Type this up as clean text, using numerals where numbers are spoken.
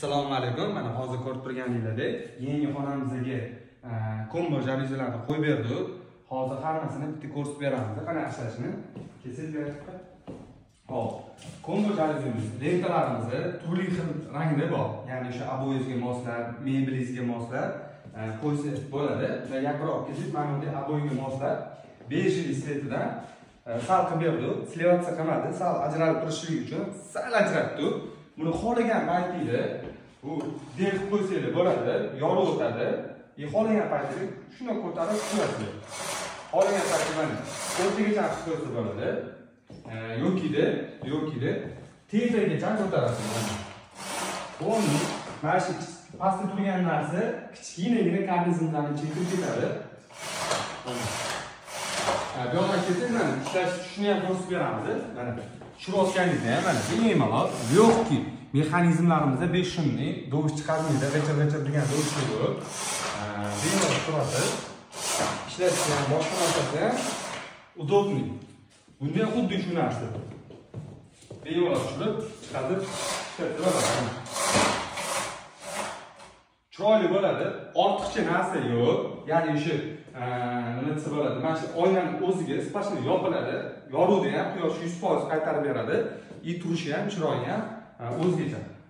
Assalomu alaykum. Mana hozir ko'rib turganingizdek, yangi xonamizga kombo jaluzilarni qo'yib berdik. Hozir hammasini bitta ko'rsatib beramiz. Qanday ishlashini kesilib hop. Kombo jaluzimiz, lentalarimiz turli xil rangda bor. Ya'ni o'sha aboyingizga moslab, mebelingizga moslab qo'ysa bo'ladi. Va yaqinroq kelib, mana bunday aboyga moslab bejli svetida sal qilib berdik. Slivatsiya qilmadi, sal ajralib turishligi uchun sal ajratdik. Buni xohlagan paytingizda bu deb qo'ysangiz bo'ladi, yorib o'tadi. Xohlagan paytingizda shuni ko'tarib qo'yasiz. Xohlagan paytingizda o'rtagacha qilib qo'ysa bo'ladi. Yo'kida tezagacha ko'tarasiz. Buni mana shu pastda turgan narsa kichkinagina kabinlarni chekib ketadi. Bu yoqqa kelsangiz mana ishlash shuni ham ko'rsatib beramiz. Mana tushirayotganingizda mana bemalol yo'qki mexanizmlarimizda 5 shumlik dovush chiqarmaydi, g'achir degan dovushlik bor. Bemalol turasiz. Ishlashga ham boshqa narsasi ham udobniy. Bunda ham xuddi shu narsa. Bemalol tushirib, chiqarib ishlatib chiroyli bo'ladi. Ortiqcha narsa yo'q. Ya'ni o'sha nima desa bo'ladi? Mana shu oynaning o'ziga spashni yopiladi. Yoruvda ham quyosh 100% qaytarib beradi. Turishi ham, chiroyi ham o'zgacha.